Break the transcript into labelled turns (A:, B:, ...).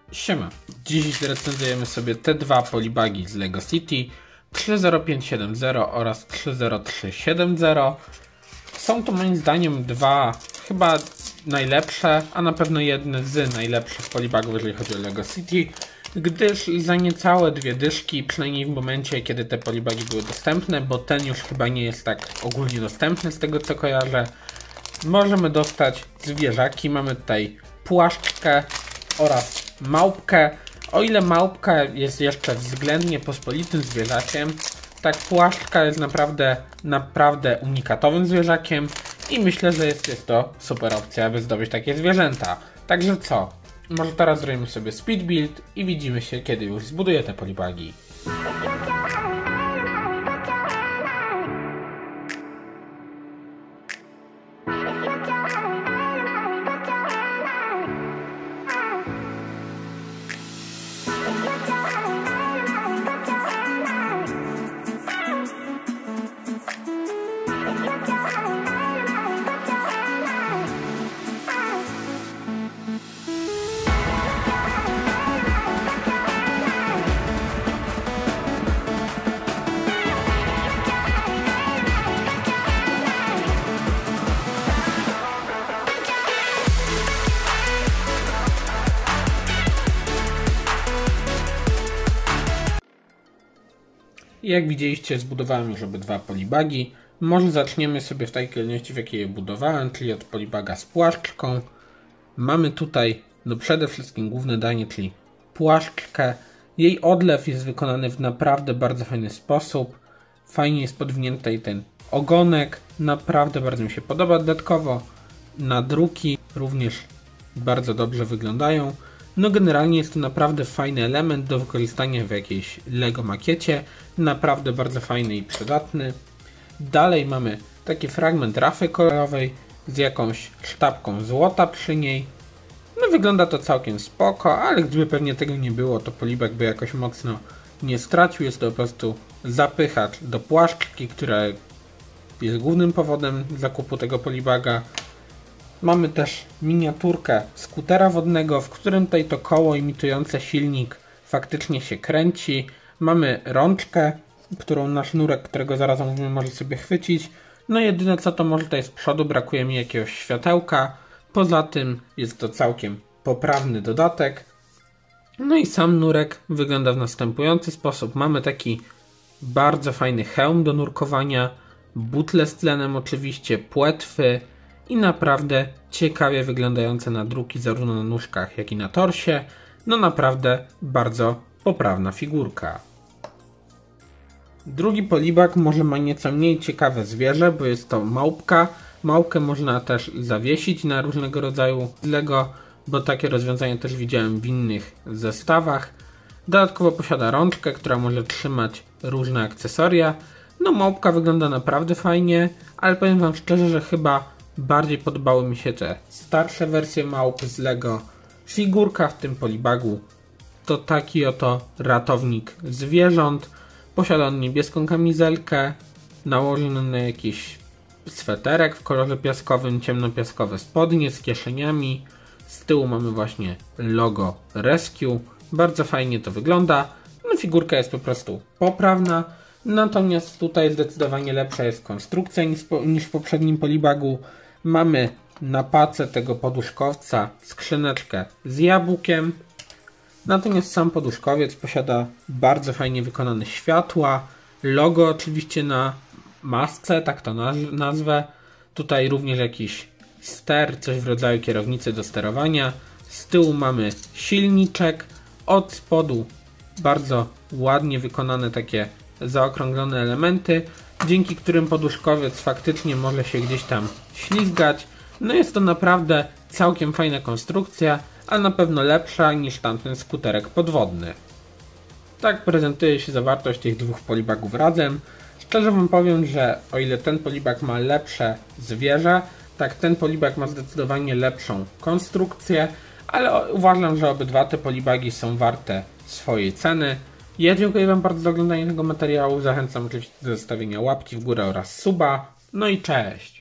A: Siema, dziś zrecenzujemy sobie te dwa polibagi z LEGO City 30570 oraz 30370. Są to moim zdaniem dwa chyba najlepsze, a na pewno jedne z najlepszych polibagów, jeżeli chodzi o LEGO City, gdyż za niecałe dwie dyszki, przynajmniej w momencie kiedy te polibagi były dostępne, bo ten już chyba nie jest tak ogólnie dostępny z tego co kojarzę, możemy dostać zwierzaki. Mamy tutaj płaszczkę oraz małpkę. O ile małpka jest jeszcze względnie pospolitym zwierzakiem, tak płaszczka jest naprawdę unikatowym zwierzakiem i myślę, że jest to super opcja, aby zdobyć takie zwierzęta. Także co? Może teraz zrobimy sobie speed build i widzimy się, kiedy już zbuduję te polibagi. I jak widzieliście, zbudowałem już obydwa polibagi. Może zaczniemy sobie w tej kolejności, w jakiej je budowałem, czyli od polibaga z płaszczką. Mamy tutaj przede wszystkim główne danie, czyli płaszczkę. Jej odlew jest wykonany w naprawdę bardzo fajny sposób. Fajnie jest podwinięty tutaj ten ogonek. Naprawdę bardzo mi się podoba. Dodatkowo nadruki również bardzo dobrze wyglądają. No generalnie jest to naprawdę fajny element do wykorzystania w jakiejś LEGO makiecie. Naprawdę bardzo fajny i przydatny. Dalej mamy taki fragment rafy kolorowej z jakąś sztabką złota przy niej. No wygląda to całkiem spoko, ale gdyby pewnie tego nie było, to polibag by jakoś mocno nie stracił. Jest to po prostu zapychacz do płaszczki, która jest głównym powodem zakupu tego polibaga. Mamy też miniaturkę skutera wodnego, w którym tutaj to koło imitujące silnik faktycznie się kręci. Mamy rączkę, którą na sznurek, którego zaraz mówimy, może sobie chwycić. No jedyne co to może tutaj z przodu, brakuje mi jakiegoś światełka. Poza tym jest to całkiem poprawny dodatek. No i sam nurek wygląda w następujący sposób. Mamy taki bardzo fajny hełm do nurkowania, butle z tlenem oczywiście, płetwy i naprawdę ciekawie wyglądające nadruki zarówno na nóżkach, jak i na torsie. No naprawdę bardzo poprawna figurka. Drugi polibag może ma nieco mniej ciekawe zwierzę, bo jest to małpka. Małpkę można też zawiesić na różnego rodzaju LEGO, bo takie rozwiązania też widziałem w innych zestawach. Dodatkowo posiada rączkę, która może trzymać różne akcesoria. No małpka wygląda naprawdę fajnie, ale powiem wam szczerze, że chyba bardziej podobały mi się te starsze wersje małp z LEGO. Figurka w tym polibagu to taki oto ratownik zwierząt. Posiada on niebieską kamizelkę, nałożony na jakiś sweterek w kolorze piaskowym, ciemnopiaskowe spodnie z kieszeniami. Z tyłu mamy właśnie logo Rescue. Bardzo fajnie to wygląda. No figurka jest po prostu poprawna. Natomiast tutaj zdecydowanie lepsza jest konstrukcja niż w poprzednim polibagu. Mamy na pace tego poduszkowca skrzyneczkę z jabłkiem. Natomiast sam poduszkowiec posiada bardzo fajnie wykonane światła. Logo oczywiście na masce, tak to nazwę. Tutaj również jakiś ster, coś w rodzaju kierownicy do sterowania. Z tyłu mamy silniczek. Od spodu bardzo ładnie wykonane takie zaokrąglone elementy, dzięki którym poduszkowiec faktycznie może się gdzieś tam ślizgać. No jest to naprawdę całkiem fajna konstrukcja, a na pewno lepsza niż tamten skuterek podwodny. Tak prezentuje się zawartość tych dwóch polibagów razem. Szczerze wam powiem, że o ile ten polibag ma lepsze zwierzę, tak ten polibag ma zdecydowanie lepszą konstrukcję, ale uważam, że obydwa te polibagi są warte swojej ceny. Ja dziękuję wam bardzo za oglądanie tego materiału. Zachęcam oczywiście do zostawienia łapki w górę oraz suba. No i cześć!